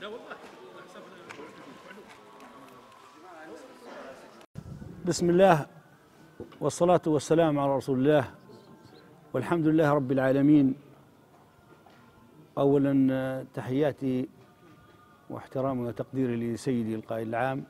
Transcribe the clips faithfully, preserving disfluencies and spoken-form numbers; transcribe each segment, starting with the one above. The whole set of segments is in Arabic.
بسم الله والصلاة والسلام على رسول الله والحمد لله رب العالمين. أولا تحياتي واحترامي وتقديري لسيدي القائد العام،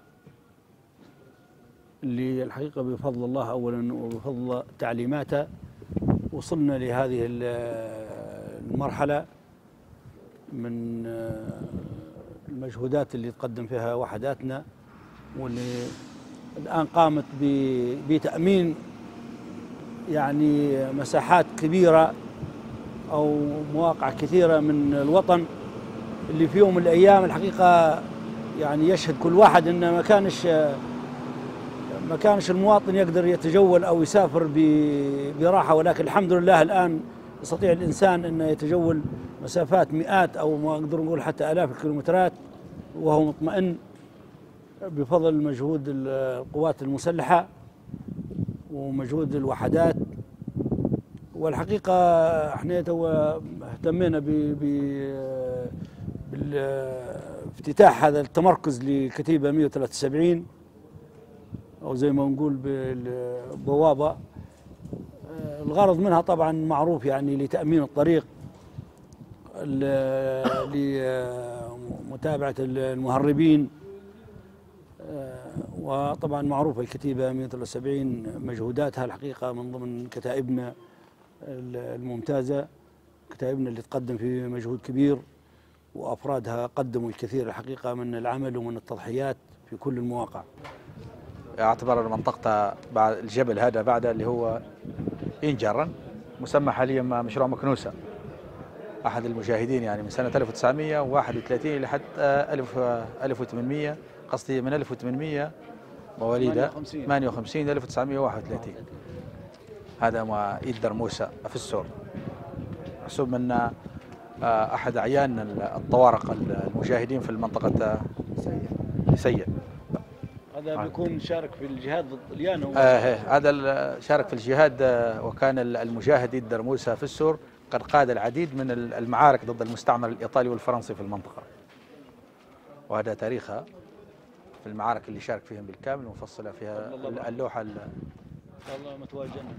اللي الحقيقة بفضل الله أولا وبفضل تعليماته وصلنا لهذه المرحلة من المجهودات اللي تقدم فيها وحداتنا، واللي الآن قامت بتأمين يعني مساحات كبيرة أو مواقع كثيرة من الوطن، اللي في يوم من الأيام الحقيقة يعني يشهد كل واحد إن ما كانش ما كانش المواطن يقدر يتجول أو يسافر براحة، ولكن الحمد لله الآن يستطيع الإنسان أن يتجول مسافات مئات أو ما نقدر نقول حتى آلاف الكيلومترات وهو مطمئن بفضل مجهود القوات المسلحة ومجهود الوحدات. والحقيقة احنا تو اهتمينا بافتتاح هذا التمركز لكتيبة مئة وثلاثة وسبعين أو زي ما نقول بالبوابة. الغرض منها طبعا معروف، يعني لتأمين الطريق، لمتابعة المهربين، وطبعا معروفة الكتيبة مئة وثلاثة وسبعين مجهوداتها الحقيقة من ضمن كتائبنا الممتازة، كتائبنا اللي تقدم في مجهود كبير، وأفرادها قدموا الكثير الحقيقة من العمل ومن التضحيات في كل المواقع. اعتبر منطقة بعد الجبل هذا بعد اللي هو إنجرا مسمى حاليا مشروع مكنوسة، أحد المجاهدين يعني من سنة ألف وتسعمئة وواحد وثلاثين لحد ألف وثمانمئة، قصدي من ألف وثمانمئة مواليد ثمانية وخمسين ألف وتسعمئة وواحد وثلاثين. هذا ما يدر موسى في السور، محسوب من أحد أعيان الطوارق المجاهدين في المنطقة سيء. هذا بيكون شارك في الجهاد ضد اليانو. آه هذا شارك في الجهاد، وكان المجاهد يدر موسى في السور قد قاد العديد من المعارك ضد المستعمر الإيطالي والفرنسي في المنطقة، وهذا تاريخها في المعارك اللي شارك فيهم بالكامل، ومفصلة فيها اللوحة. الله متواجدنا.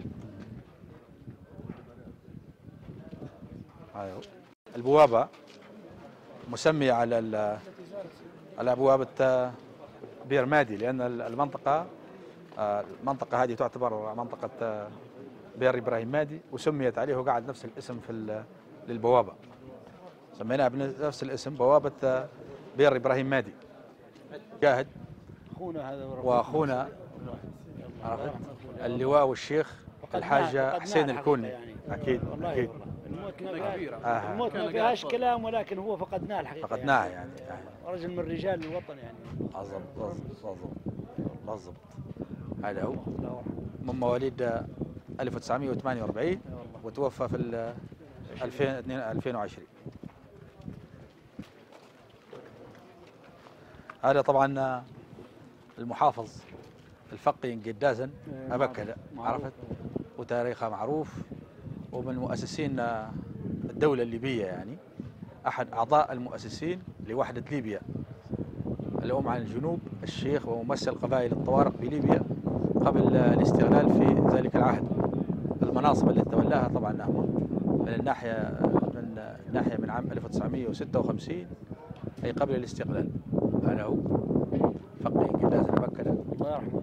البوابة مسمية على على بوابة بئر مادي، لأن المنطقة المنطقة هذه تعتبر منطقة بئر إبراهيم مادي، وسميت عليه وقعد نفس الاسم في للبوابة، سميناها بنفس الاسم بوابة بئر إبراهيم مادي. جاهد أخونا هذا وأخونا عرفت اللواء والشيخ الحاجة حسين الكوني. يعني أكيد أكيد الموت ما آه. الموت ما فيهاش كلام، ولكن هو فقدناه الحقيقة، فقدناه يعني, يعني رجل من رجال الوطن يعني. بالضبط بالضبط. هذا هو من مواليد ألف وتسعمئة وثمانية وأربعين وتوفى في ألفين وعشرين. هذا طبعا المحافظ الفقي قدازا أبكد، عرفت، وتاريخها معروف، ومن مؤسسين الدولة الليبية، يعني أحد أعضاء المؤسسين لوحدة ليبيا الأم عن الجنوب الشيخ، وممثل قبائل الطوارق بليبيا قبل الاستغلال في ذلك العهد. المناصب التي تولاها طبعا من الناحية من ناحية من عام ألف وتسعمئة وستة وخمسين أي قبل الاستقلال. هذا هو فقي قدازا أبكد الله يرحمه.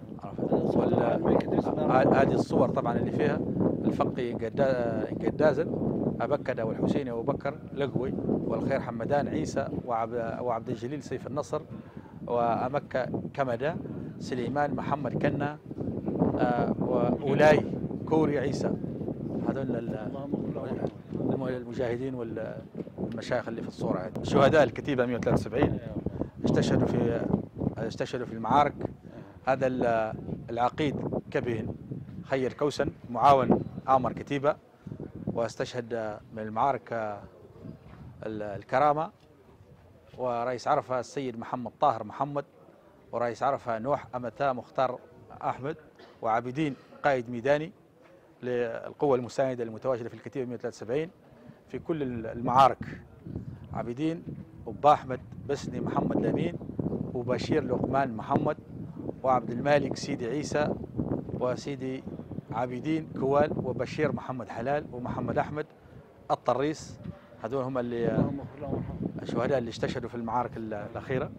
هذه الصور طبعا اللي فيها الفقي قدازا أبكد والحسيني أبو بكر لقوي والخير حمدان عيسى وعبد الجليل سيف النصر وأمكة كمدة سليمان محمد كنا وأولاي كوري عيسى. هذول المجاهدين والمشايخ اللي في الصورة هذه. شهداء الكتيبة مئة وثلاثة وسبعين استشهدوا في استشهدوا في المعارك. هذا العقيد كبين خير كوسن معاون آمر كتيبة، واستشهد من المعارك الكرامة، ورئيس عرفة السيد محمد طاهر محمد، ورئيس عرفة نوح أمتا مختار أحمد، وعابدين قائد ميداني للقوة المساندة المتواجدة في الكتيبة مئة وثلاثة وسبعين في كل المعارك. عابدين وباحمد بسني محمد لامين، وبشير لقمان محمد، وعبد المالك سيدي عيسى، وسيدي عابدين كوال، وبشير محمد حلال، ومحمد أحمد الطريس. هذول هم اللي الشهداء اللي استشهدوا في المعارك الأخيرة.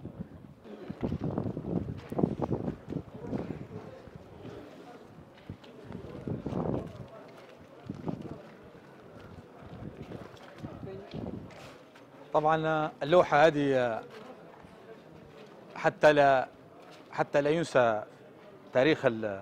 طبعا اللوحة هذه حتى لا حتى لا ينسى تاريخ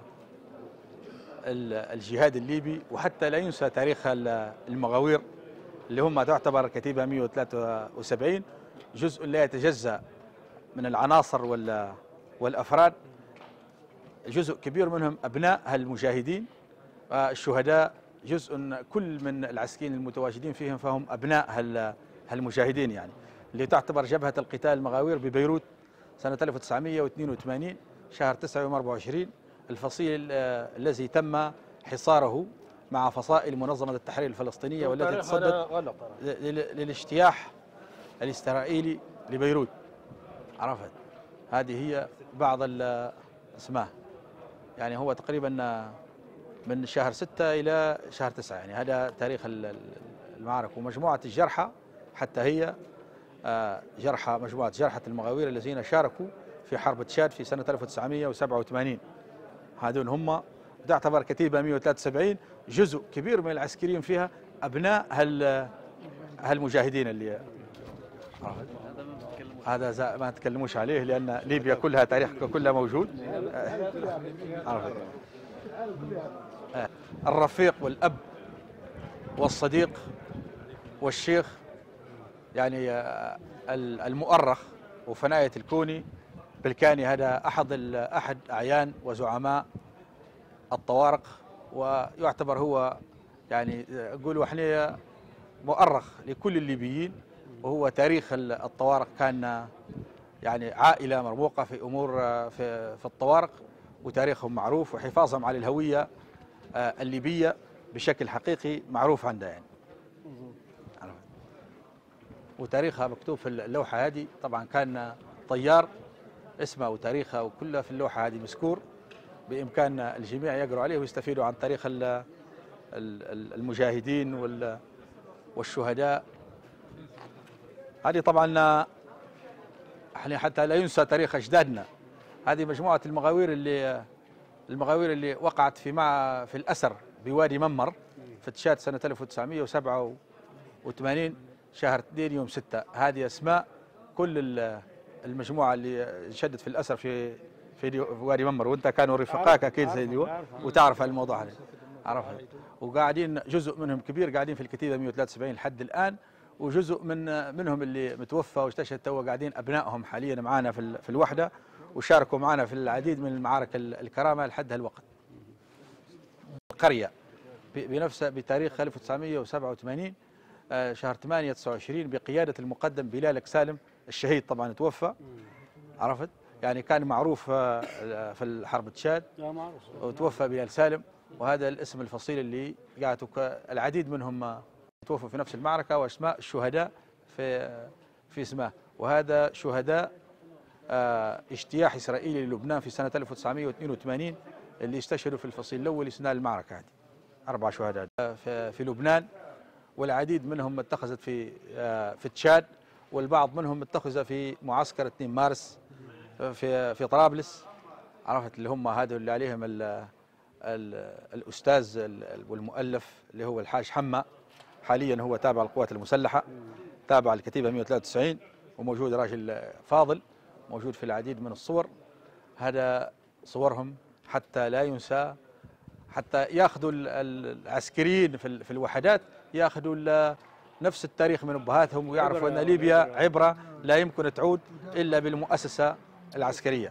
الجهاد الليبي، وحتى لا ينسى تاريخ المغاوير اللي هم تعتبر كتيبة مئة وثلاثة وسبعين، جزء لا يتجزأ من العناصر والأفراد، جزء كبير منهم أبناء هالمجاهدين. الشهداء جزء كل من العسكريين المتواجدين فيهم فهم أبناء هالمجاهدين، يعني اللي تعتبر جبهة القتال المغاوير ببيروت سنة ألف وتسعمئة واثنين وثمانين شهر تسعة يوم أربعة وعشرين، الفصيل الذي تم حصاره مع فصائل منظمة التحرير الفلسطينية والتي تصدت للاجتياح الإسرائيلي لبيروت. عرفت؟ هذه هي بعض الأسماء، يعني هو تقريبا من شهر ستة إلى شهر تسعة، يعني هذا تاريخ المعارك. ومجموعة الجرحى حتى هي جرحى مجموعة جرحى المغاوير الذين شاركوا في حرب تشاد في سنة ألف وتسعمئة وسبعة وثمانين، هذول هم تعتبر كتيبة مئة وثلاثة وسبعين، جزء كبير من العسكريين فيها أبناء هال هالمجاهدين اللي هذا ما تكلموش عليه، لأن ليبيا كلها تاريخ كلها موجود. الرفيق والأب والصديق والشيخ، يعني المؤرخ وفناية الكوني بالكاني، هذا أحد أحد أعيان وزعماء الطوارق، ويعتبر هو يعني يقولوا احنا مؤرخ لكل الليبيين. وهو تاريخ الطوارق كان يعني عائلة مرموقة في أمور في, في الطوارق، وتاريخهم معروف، وحفاظهم على الهوية الليبية بشكل حقيقي معروف عندها يعني. وتاريخها مكتوب في اللوحة هذه، طبعا كان طيار اسمه وتاريخه وكله في اللوحة هذه مذكور، بإمكان الجميع يقرأوا عليه ويستفيدوا عن تاريخ المجاهدين والشهداء. هذه طبعا احنا حتى لا ينسى تاريخ أجدادنا. هذه مجموعة المغاوير اللي المغاوير اللي وقعت في مع في الأسر بوادي ممر في تشاد سنة ألف وتسعمئة وسبعة وثمانين شهر اثنين يوم ستة. هذه أسماء كل المجموعة اللي شدت في الأسر في في وادي ممر، وانت كانوا رفقاك اكيد زي اليوم وتعرف الموضوع هذا. عرفها. وقاعدين جزء منهم كبير قاعدين في الكتيبة مئة وثلاثة وسبعين لحد الآن، وجزء من منهم اللي متوفى واستشهد تو قاعدين أبنائهم حاليا معنا في في الوحدة، وشاركوا معنا في العديد من المعارك الكرامة لحد هالوقت. القرية بنفسها بتاريخ ألف وتسعمئة وسبعة وثمانين شهر ثمانية تسعة وعشرين بقيادة المقدم بلال سالم الشهيد، طبعا توفى. عرفت؟ يعني كان معروف في الحرب تشاد وتوفى بلال سالم، وهذا الاسم الفصيل اللي قاعدوا العديد منهم توفوا في نفس المعركة، واسماء الشهداء في في اسمه. وهذا شهداء اجتياح إسرائيلي للبنان في سنة ألف وتسعمئة واثنين وثمانين اللي استشهدوا في الفصيل الأول أثناء المعركة هذه. أربع شهداء في, في لبنان، والعديد منهم اتخذت في في تشاد، والبعض منهم اتخذ في معسكر اثنين مارس في في طرابلس. عرفت؟ اللي هم هذول اللي عليهم ال ال الأستاذ والمؤلف اللي هو الحاج حمى، حاليا هو تابع القوات المسلحة، تابع الكتيبة مئة وثلاثة وتسعين، وموجود راجل فاضل موجود في العديد من الصور. هذا صورهم حتى لا ينسى، حتى ياخذوا العسكريين في الوحدات ياخذوا نفس التاريخ من أبهاتهم، ويعرفوا أن ليبيا عبرة لا يمكن تعود إلا بالمؤسسة العسكرية.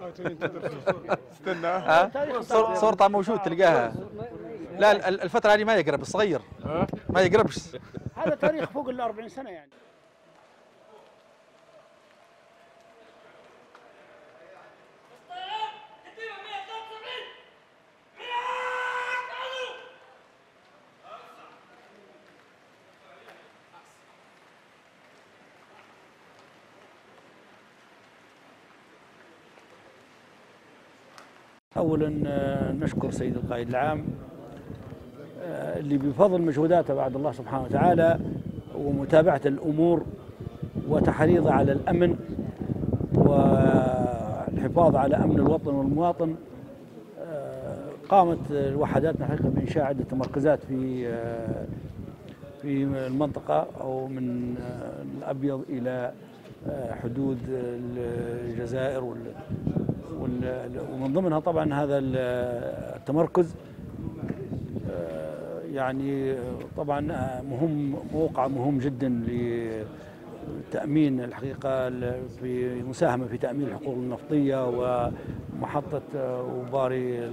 استنى صورتها موجود تلقاها. لا الفترة هذه ما يقرب، صغير ما يقربش. هذا تاريخ فوق ال أربعين سنة يعني. أولا نشكر سيد القائد العام اللي بفضل مجهوداته بعد الله سبحانه وتعالى ومتابعة الأمور وتحريضه على الأمن والحفاظ على أمن الوطن والمواطن، قامت وحداتنا حقيقة بإنشاء عدة مركزات في في المنطقة أو من الأبيض إلى حدود الجزائر، ومن ضمنها طبعا هذا التمركز يعني طبعا مهم، موقع مهم جدا لتأمين الحقيقة في مساهمة في تأمين الحقوق النفطية ومحطة وباري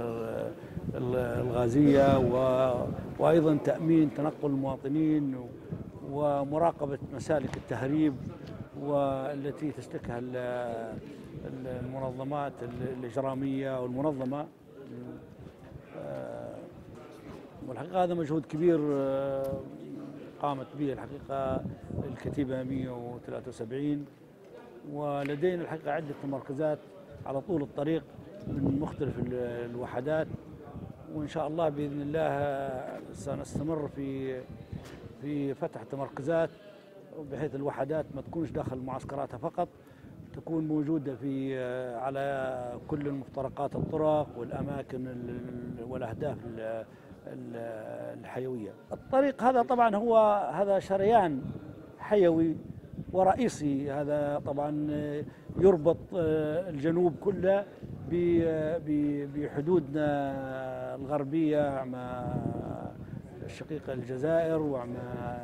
الغازية، وأيضا تأمين تنقل المواطنين ومراقبة مسالك التهريب والتي تسلكها المنظمات الإجرامية والمنظمة. والحقيقة هذا مجهود كبير قامت به الحقيقة الكتيبة مئة وثلاثة وسبعين، ولدينا الحقيقة عدة مركزات على طول الطريق من مختلف الوحدات، وإن شاء الله بإذن الله سنستمر في في فتح تمركزات بحيث الوحدات ما تكونش داخل معسكراتها فقط، تكون موجودة في على كل المفترقات الطرق والأماكن والأهداف الحيوية. الطريق هذا طبعا هو هذا شريان حيوي ورئيسي، هذا طبعا يربط الجنوب كله بحدودنا الغربية مع الشقيقة الجزائر ومع،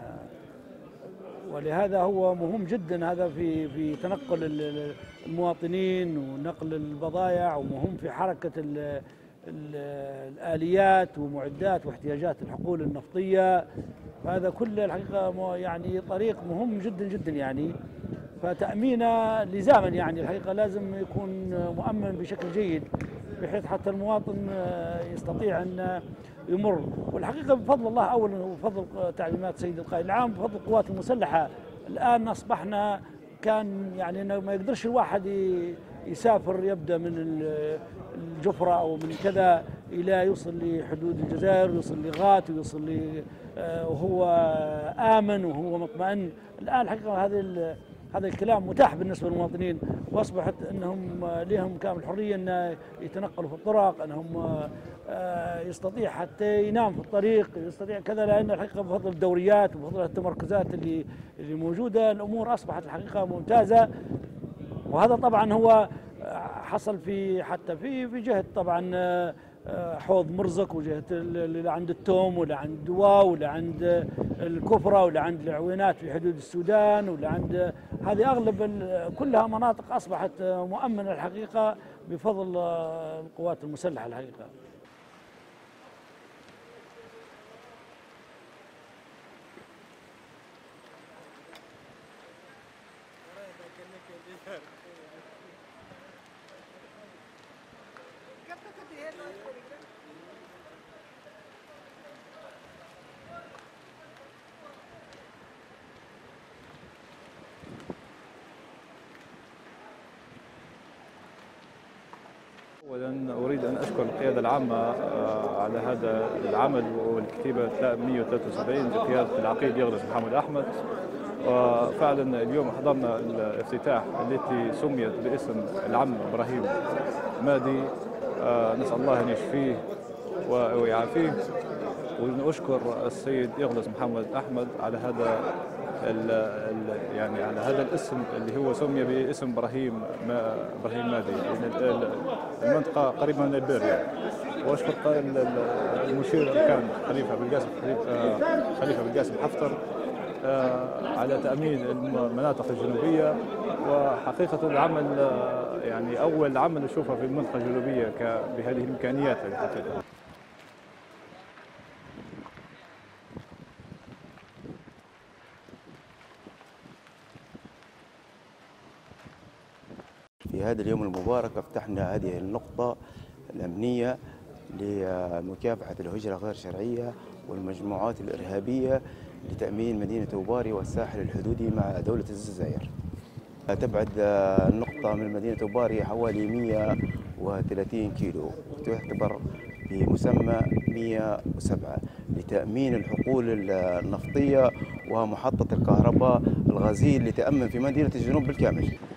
ولهذا هو مهم جدا هذا في في تنقل المواطنين ونقل البضائع، ومهم في حركة ال ال الآليات ومعدات واحتياجات الحقول النفطية. هذا كله الحقيقة يعني طريق مهم جدا جدا يعني، فتأمينه لزاما يعني الحقيقة لازم يكون مؤمن بشكل جيد بحيث حتى المواطن يستطيع أن يمر. والحقيقة بفضل الله أولا وبفضل تعليمات سيد القائد العام، بفضل القوات المسلحة الآن أصبحنا كان يعني إنه ما يقدرش الواحد يسافر يبدأ من الجفرة أو من كذا إلى يوصل لحدود الجزائر ويوصل لغات ويوصل ل وهو آمن وهو مطمئن. الآن الحقيقة هذا هذا الكلام متاح بالنسبة للمواطنين، وأصبحت أنهم لهم كامل الحرية أن يتنقلوا في الطرق، أنهم يستطيع حتى ينام في الطريق، يستطيع كذا، لأن الحقيقة بفضل الدوريات وبفضل التمركزات اللي اللي موجودة الأمور أصبحت الحقيقة ممتازة. وهذا طبعا هو حصل في حتى في في جهة طبعا حوض مرزق وجهة اللي عند التوم ولا عند دواء ولا عند الكفرة ولا عند العوينات في حدود السودان ولا عند هذه أغلب كلها مناطق أصبحت مؤمنة الحقيقة بفضل القوات المسلحة الحقيقة. أولاً أريد أن أشكر القيادة العامة على هذا العمل والكتيبة مئة وثلاثة وسبعين بقيادة العقيد يغرس محمد أحمد. وفعلا اليوم حضرنا الافتتاح التي سميت باسم العم إبراهيم مادي، نسأل الله أن يشفيه ويعافيه، ونشكر السيد يغرس محمد أحمد على هذا ال ال يعني على هذا الاسم اللي هو سمي باسم ابراهيم ما ابراهيم مادي. المنطقه قريبه من البير يعني. واشكر المشير كان خليفه بالقاسم خليفه بالقاسم حفتر على تامين المناطق الجنوبيه. وحقيقه العمل يعني اول عمل نشوفه في المنطقه الجنوبيه بهذه الامكانيات الحقيقه. في هذا اليوم المبارك افتحنا هذه النقطة الأمنية لمكافحة الهجرة غير شرعية والمجموعات الإرهابية لتأمين مدينة أوباري والساحل الحدودي مع دولة الجزائر. تبعد النقطة من مدينة أوباري حوالي مئة وثلاثين كيلو، وتعتبر بمسمى مئة وسبعة لتأمين الحقول النفطية ومحطة الكهرباء الغازية اللي تأمن في مدينة الجنوب بالكامل.